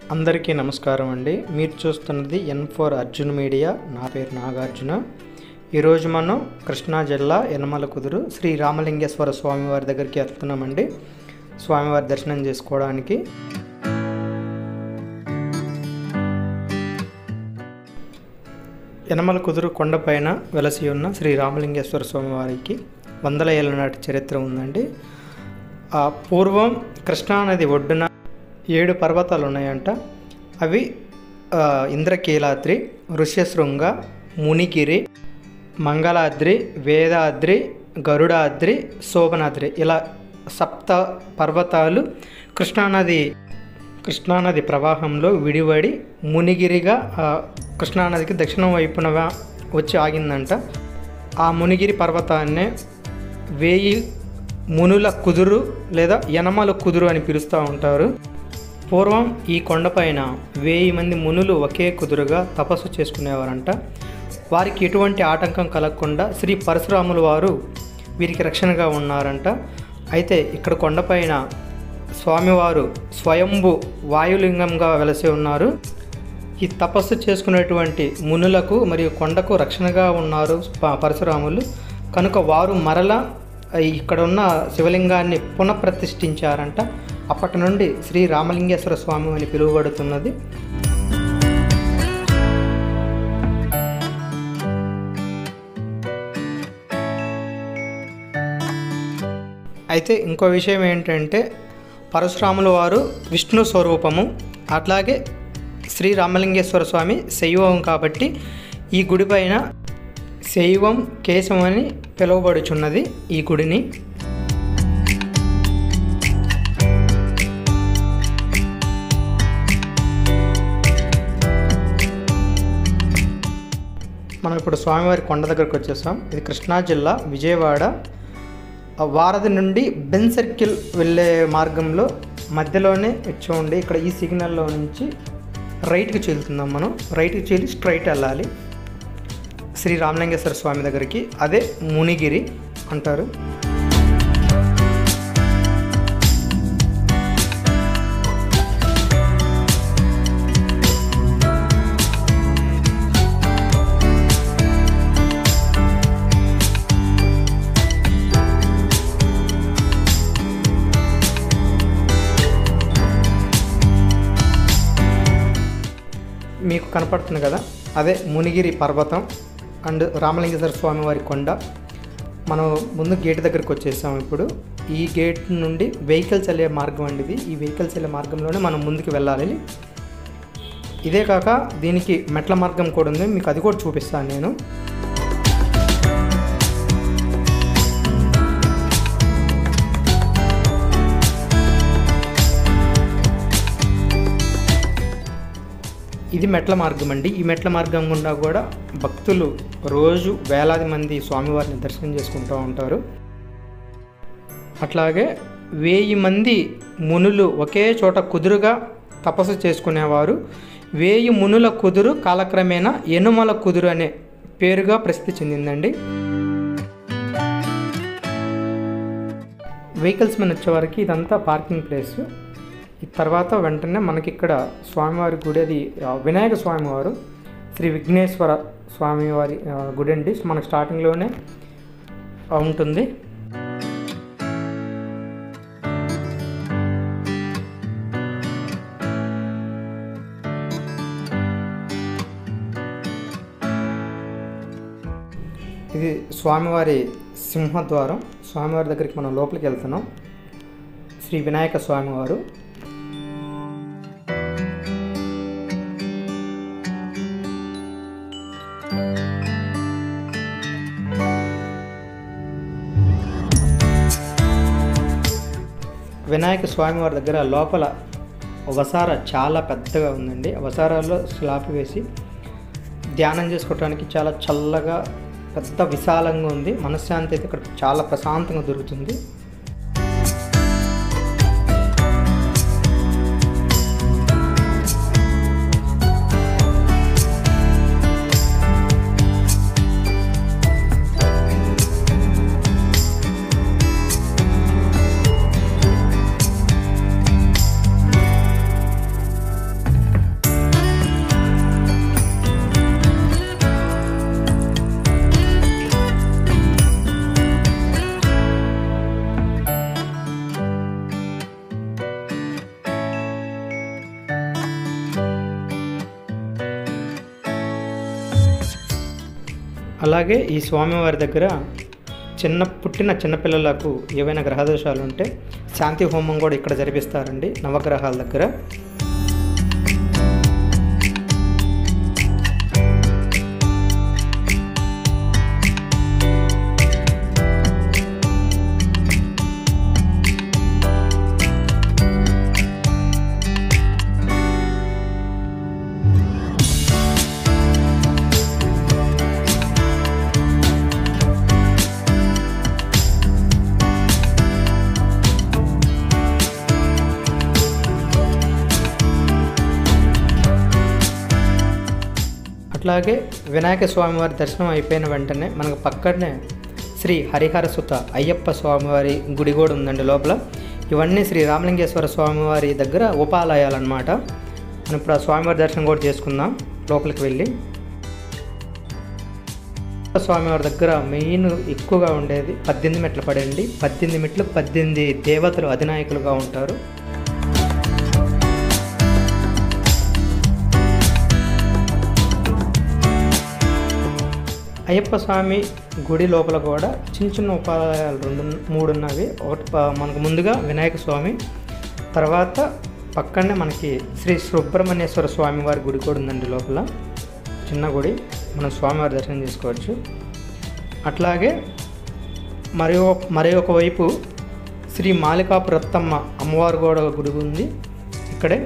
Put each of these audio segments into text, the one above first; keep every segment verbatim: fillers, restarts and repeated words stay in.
అందరికీ నమస్కారం అండి. మీరు చూస్తున్నది ఎన్ ఫోర్ అర్జున్ మీడియా. నా పేరు నాగార్జున. ఈరోజు మనం కృష్ణా జిల్లా యనమల కుదురు శ్రీ రామలింగేశ్వర స్వామివారి దగ్గరికి వెళ్తున్నామండి, స్వామివారి దర్శనం చేసుకోవడానికి. యనమల కుదురు కొండపైన వెలసి ఉన్న శ్రీ రామలింగేశ్వర స్వామివారికి వందల ఏళ్ళ నాటి చరిత్ర ఉందండి. ఆ పూర్వం కృష్ణానది ఒడ్డున ఏడు పర్వతాలు ఉన్నాయంట. అవి ఇంద్రకీలాద్రి, ఋష్యశృంగ, మునిగిరి, మంగళాద్రి, వేదాద్రి, గరుడాద్రి, శోభనాద్రి, ఇలా సప్త పర్వతాలు కృష్ణానది కృష్ణానది ప్రవాహంలో విడివడి మునిగిరిగా కృష్ణానదికి దక్షిణం వైపున వచ్చి ఆగిందంట. ఆ మునిగిరి పర్వతాన్నే వేయి మునుల కుదురు లేదా యనమల కుదురు అని పిలుస్తూ ఉంటారు. పూర్వం ఈ కొండపైన వెయ్యి మంది మునులు ఒకే కుదురుగా తపస్సు చేసుకునేవారంట. వారికి ఎటువంటి ఆటంకం కలగకుండా శ్రీ పరశురాముల వారు వీరికి రక్షణగా ఉన్నారంట. అయితే ఇక్కడ కొండపైన స్వామివారు స్వయంభు వాయులింగంగా వెలసి ఉన్నారు. ఈ తపస్సు చేసుకునేటువంటి మునులకు మరియు కొండకు రక్షణగా ఉన్నారు పరశురాములు. కనుక వారు మరలా ఇక్కడ ఉన్న శివలింగాన్ని పునఃప్రతిష్ఠించారంట. అప్పటి నుండి శ్రీ రామలింగేశ్వర స్వామి అని పిలువబడుతున్నది. అయితే ఇంకో విషయం ఏంటంటే, పరశురాముల వారు విష్ణు స్వరూపము, అట్లాగే శ్రీ రామలింగేశ్వర స్వామి శైవం కాబట్టి ఈ గుడి పైన శైవం కేశం అని పిలువబడుచున్నది ఈ గుడిని. మనం ఇప్పుడు స్వామివారి కొండ దగ్గరకు వచ్చేసాం. ఇది కృష్ణా జిల్లా విజయవాడ వారధి నుండి బెన్ సర్కిల్ వెళ్ళే మార్గంలో మధ్యలోనే చూడండి, ఇక్కడ ఈ సిగ్నల్లో నుంచి రైట్కి చీలుతున్నాం. మనం రైట్కి చీలి స్ట్రైట్ వెళ్ళాలి శ్రీ రామలింగేశ్వర స్వామి దగ్గరికి. అదే మునిగిరి అంటారు. మీకు కనపడుతుంది కదా, అదే మునిగిరి పర్వతం అండ్ రామలింగేశ్వర స్వామి వారి కొండ. మనం ముందు గేట్ దగ్గరికి వచ్చేసాం. ఇప్పుడు ఈ గేట్ నుండి వెహికల్స్ వెళ్ళే మార్గం అండి ఇది. ఈ వెహికల్స్ వెళ్ళే మార్గంలోనే మనం ముందుకు వెళ్ళాలి. ఇదే కాక దీనికి మెట్ల మార్గం కూడా ఉంది, మీకు అది కూడా చూపిస్తాను నేను. ఇది మెట్ల మార్గం అండి. ఈ మెట్ల మార్గం గుండా కూడా భక్తులు రోజు వేలాది మంది స్వామివారిని దర్శనం చేసుకుంటూ ఉంటారు. అట్లాగే వెయ్యి మంది మునులు ఒకే చోట కుదురుగా తపస్సు చేసుకునేవారు. వెయ్యి మునుల కుదురు కాలక్రమేణా యనమల కుదురు అనే పేరుగా ప్రసిద్ధి చెందిందండి. వెహికల్స్ మీద వచ్చేవారికి ఇదంతా పార్కింగ్ ప్లేస్. ఈ తర్వాత వెంటనే మనకి ఇక్కడ స్వామివారి గుడి, అది వినాయక స్వామివారు శ్రీ విఘ్నేశ్వర స్వామివారి గుడి అండి. మనకు స్టార్టింగ్లోనే ఉంటుంది. ఇది స్వామివారి సింహద్వారం. స్వామివారి దగ్గరికి మనం లోపలికి వెళ్తున్నాం. శ్రీ వినాయక స్వామివారు. వినాయక స్వామివారి దగ్గర లోపల వసార చాలా పెద్దగా ఉందండి. వసారాల్లో స్లాబ్ వేసి ధ్యానం చేసుకోవడానికి చాలా చల్లగా పెద్ద విశాలంగా ఉంది. మనశ్శాంతి అయితే ఇక్కడ చాలా ప్రశాంతంగా దొరుకుతుంది. అలాగే ఈ స్వామివారి దగ్గర చిన్న పుట్టిన చిన్నపిల్లలకు ఏవైనా గ్రహదోషాలు ఉంటే శాంతి హోమం కూడా ఇక్కడ జరిపిస్తారండి నవగ్రహాల దగ్గర. అట్లాగే వినాయక స్వామివారి దర్శనం అయిపోయిన వెంటనే మనకు పక్కనే శ్రీ హరిహర సుత అయ్యప్ప స్వామివారి గుడి కూడా ఉందండి లోపల. ఇవన్నీ శ్రీ రామలింగేశ్వర స్వామివారి దగ్గర ఉపాలయాలన్నమాట. మనం ఇప్పుడు ఆ స్వామివారి దర్శనం కూడా చేసుకుందాం లోపలికి వెళ్ళి. స్వామివారి దగ్గర మెయిన్ ఎక్కువగా ఉండేది పద్దెనిమిది మెట్లు పడండి. పద్దెనిమిది మెట్లు పద్దెనిమిది దేవతలు అధినాయకులుగా ఉంటారు. అయ్యప్ప స్వామి గుడి లోపల కూడా చిన్న చిన్న ఉపాలయాలు రెండు మూడు ఉన్నవి. ఒకటి మనకు ముందుగా వినాయక స్వామి, తర్వాత పక్కనే మనకి శ్రీ సుబ్రహ్మణ్యేశ్వర స్వామివారి గుడి కూడా ఉందండి లోపల. చిన్న గుడి, మనం స్వామివారి దర్శనం చేసుకోవచ్చు. అట్లాగే మరి మరి ఒకవైపు శ్రీ మాలికాపురత్తమ్మ అమ్మవారు కూడా గుడి ఉంది ఇక్కడే.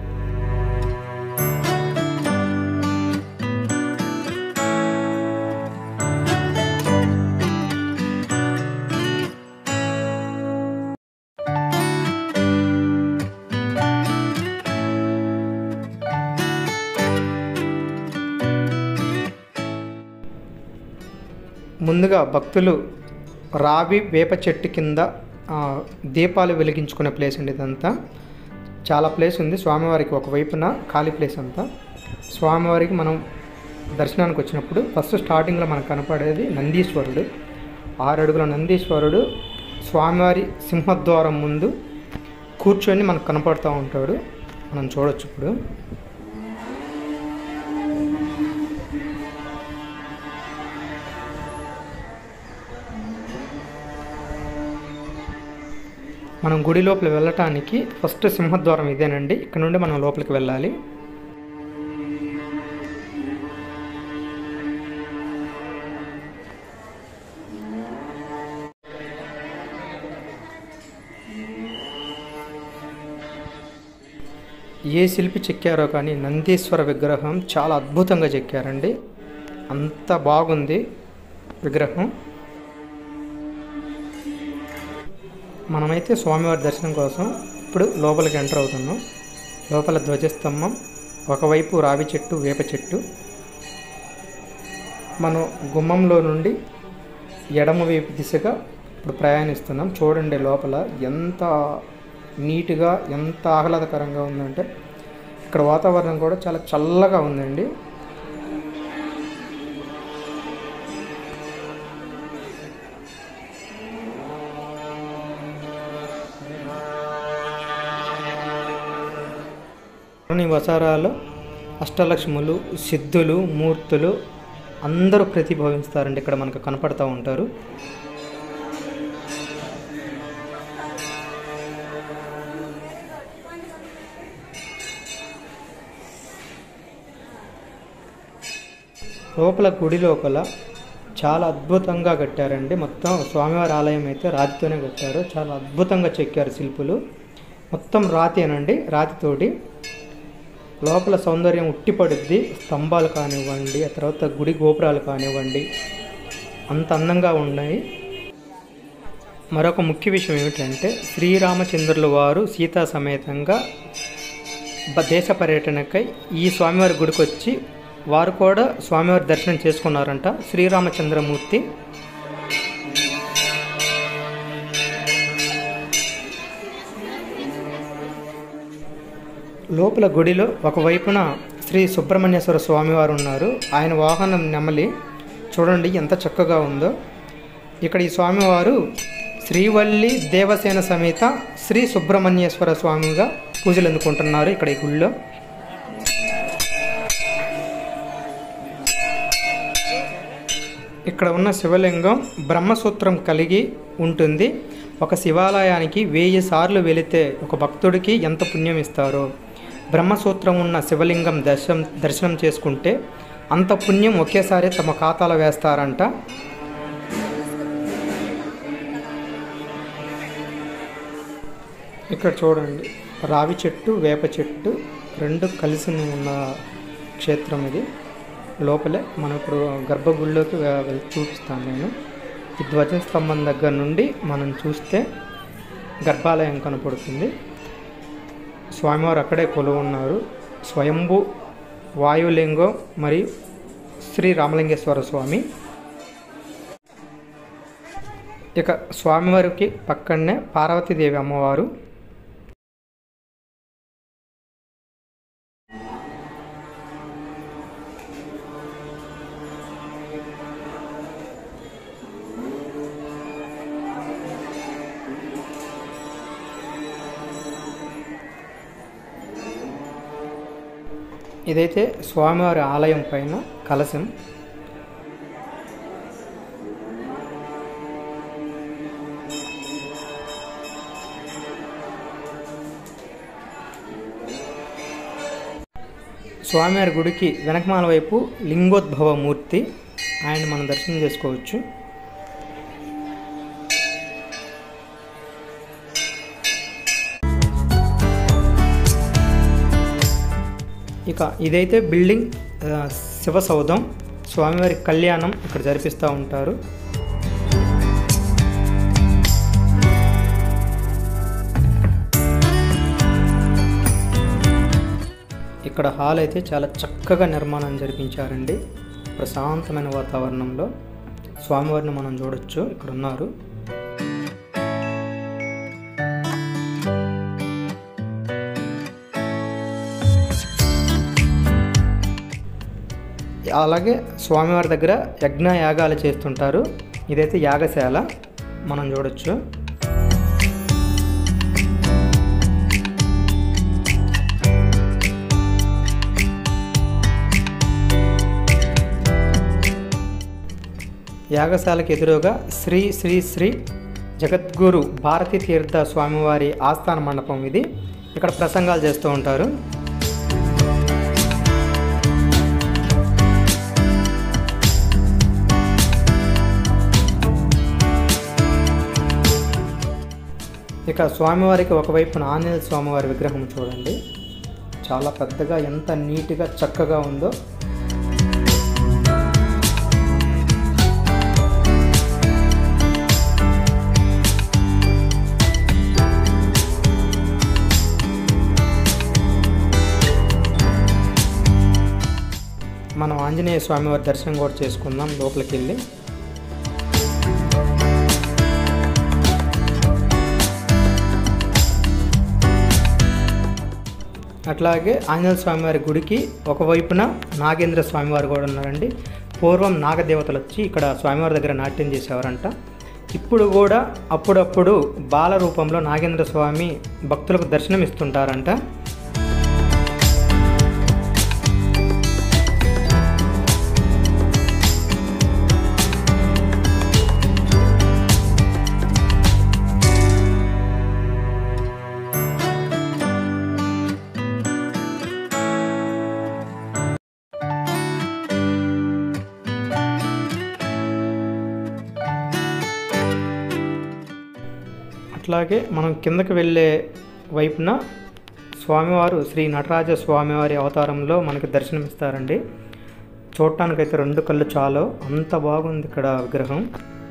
ముందుగా భక్తులు రావి వేప చెట్టు కింద దీపాలు వెలిగించుకునే ప్లేస్ అండి ఇదంతా. చాలా ప్లేస్ ఉంది స్వామివారికి ఒకవైపున ఖాళీ ప్లేస్ అంతా. స్వామివారికి మనం దర్శనానికి వచ్చినప్పుడు ఫస్ట్ స్టార్టింగ్లో మనకు కనపడేది నందీశ్వరుడు. ఆరు అడుగుల నందీశ్వరుడు స్వామివారి సింహద్వారం ముందు కూర్చొని మనకు కనపడుతూ ఉంటాడు. మనం చూడొచ్చు ఇప్పుడు. మనం గుడి లోపల వెళ్ళటానికి ఫస్ట్ సింహద్వారం ఇదేనండి. ఇక్కడ నుండి మనం లోపలికి వెళ్ళాలి. ఏ శిల్పి చెక్కారో కానీ నందీశ్వర విగ్రహం చాలా అద్భుతంగా చెక్కారండి. అంత బాగుంది విగ్రహం. మనమైతే స్వామివారి దర్శనం కోసం ఇప్పుడు లోపలికి ఎంటర్ అవుతున్నాం. లోపల ధ్వజస్తంభం, ఒకవైపు రావి చెట్టు, వేప చెట్టు. మనం గుమ్మంలో నుండి ఎడమవైపు దిశగా ఇప్పుడు ప్రయాణిస్తున్నాం. చూడండి లోపల ఎంత నీట్గా, ఎంత ఆహ్లాదకరంగా ఉందంటే. ఇక్కడ వాతావరణం కూడా చాలా చల్లగా ఉందండి. వసారాలో అష్టలక్ష్ములు, సిద్ధులు, మూర్తులు అందరూ ప్రతిభవిస్తారండి. ఇక్కడ మనకు కనపడుతూ ఉంటారు. లోపల గుడి లోపల చాలా అద్భుతంగా కట్టారండి. మొత్తం స్వామివారి ఆలయం అయితే రాతితోనే కట్టారు. చాలా అద్భుతంగా చెక్కారు శిల్పులు. మొత్తం రాతేనండి, రాతితోటి. లోపల సౌందర్యం ఉట్టిపడుద్ది. స్తంభాలు కానివ్వండి, ఆ తర్వాత గుడి గోపురాలు కానివ్వండి, అంత అందంగా ఉన్నాయి. మరొక ముఖ్య విషయం ఏమిటంటే శ్రీరామచంద్రుల వారు సీతా సమేతంగా దేశ పర్యటనకై ఈ స్వామివారి గుడికి వచ్చి వారు కూడా స్వామివారి దర్శనం చేసుకున్నారంట. శ్రీరామచంద్రమూర్తి లోపల గుడిలో ఒకవైపున శ్రీ సుబ్రహ్మణ్యేశ్వర స్వామివారు ఉన్నారు. ఆయన వాహనం నెమలి. చూడండి ఎంత చక్కగా ఉందో. ఇక్కడ ఈ స్వామివారు శ్రీవల్లి దేవసేన సమేత శ్రీ సుబ్రహ్మణ్యేశ్వర స్వామిగా పూజలు అందుకుంటున్నారు ఇక్కడ ఈ గుడిలో. ఇక్కడ ఉన్న శివలింగం బ్రహ్మసూత్రం కలిగి ఉంటుంది. ఒక శివాలయానికి వెయ్యి సార్లు వెళితే ఒక భక్తుడికి ఎంత పుణ్యం ఇస్తారో, బ్రహ్మసూత్రం ఉన్న శివలింగం దర్శనం దర్శనం చేసుకుంటే అంత పుణ్యం ఒకేసారి తమ ఖాతాలో వేస్తారంట. ఇక్కడ చూడండి, రావి చెట్టు వేప చెట్టు రెండు కలిసి ఉన్న క్షేత్రం ఇది. లోపలే మనం ఇప్పుడు గర్భగుడిలోకి చూపిస్తాను నేను. ఈ ధ్వజస్తంభం దగ్గర నుండి మనం చూస్తే గర్భాలయం కనపడుతుంది. స్వామివారు అక్కడే కొలువు ఉన్నారు. స్వయంభూ వాయులింగం మరియు శ్రీ రామలింగేశ్వర స్వామి. ఇక స్వామివారికి పక్కనే పార్వతీదేవి అమ్మవారు. ఇదైతే స్వామివారి ఆలయం పైన కలశం. స్వామివారి గుడికి వెనకమాల వైపు లింగోద్భవ మూర్తి, ఆయన మనం దర్శనం చేసుకోవచ్చు. ఇక ఇదైతే బిల్డింగ్ శివసౌధం. స్వామివారి కళ్యాణం ఇక్కడ జరిపిస్తూ ఉంటారు. ఇక్కడ హాల్ అయితే చాలా చక్కగా నిర్మాణం జరిపించారండి. ప్రశాంతమైన వాతావరణంలో స్వామివారిని మనం చూడొచ్చు. ఇక్కడ ఉన్నారు. అలాగే స్వామివారి దగ్గర యజ్ఞ యాగాలు చేస్తుంటారు. ఇదైతే యాగశాల మనం చూడొచ్చు. యాగశాలకు ఎదురుగా శ్రీ శ్రీ శ్రీ జగద్గురు భారతీ తీర్థ స్వామివారి ఆస్థాన మండపం ఇది. ఇక్కడ ప్రసంగాలు చేస్తూ ఉంటారు. ఇక స్వామివారికి ఒకవైపున ఆంజనేయ స్వామివారి విగ్రహం చూడండి, చాలా పెద్దగా ఎంత నీట్గా చక్కగా ఉందో. మనం ఆంజనేయ స్వామివారి దర్శనం కూడా చేసుకుందాం లోపలికి వెళ్ళి. అట్లాగే ఆంజనేయ స్వామివారి గుడికి ఒకవైపున నాగేంద్ర స్వామివారు కూడా ఉన్నారండి. పూర్వం నాగదేవతలు వచ్చి ఇక్కడ స్వామివారి దగ్గర నాట్యం చేసేవారంట. ఇప్పుడు కూడా అప్పుడప్పుడు బాల రూపంలో నాగేంద్ర స్వామి భక్తులకు దర్శనం ఇస్తుంటారంట. అట్లాగే మనం కిందకి వెళ్ళే వైపున స్వామివారు శ్రీ నటరాజ స్వామివారి అవతారంలో మనకి దర్శనమిస్తారండి. చూడటానికైతే రెండు కళ్ళు చాలు, అంత బాగుంది ఇక్కడ విగ్రహం.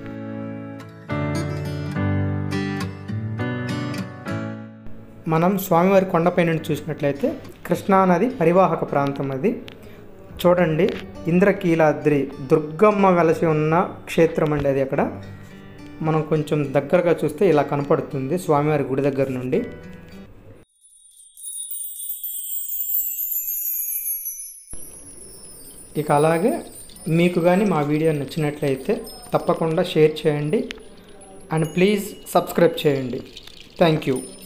మనం స్వామివారి కొండపై నుండి చూసినట్లయితే కృష్ణానది పరివాహక ప్రాంతం అది. చూడండి, ఇంద్రకీలాద్రి దుర్గమ్మ వెలసి ఉన్న క్షేత్రం అండి అది. అక్కడ మనం కొంచెం దగ్గరగా చూస్తే ఇలా కనపడుతుంది స్వామివారి గుడి దగ్గర నుండి. ఇక అలాగే మీకు కానీ మా వీడియో నచ్చినట్లయితే తప్పకుండా షేర్ చేయండి అండ్ ప్లీజ్ సబ్స్క్రైబ్ చేయండి. Thank you.